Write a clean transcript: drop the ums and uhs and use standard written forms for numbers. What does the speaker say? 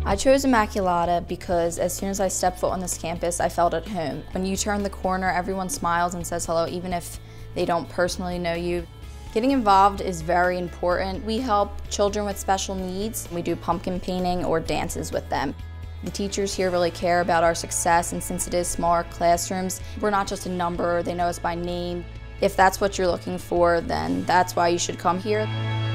I chose Immaculata because as soon as I stepped foot on this campus, I felt at home. When you turn the corner, everyone smiles and says hello, even if they don't personally know you. Getting involved is very important. We help children with special needs. We do pumpkin painting or dances with them. The teachers here really care about our success, and since it is smaller classrooms, we're not just a number, they know us by name. If that's what you're looking for, then that's why you should come here.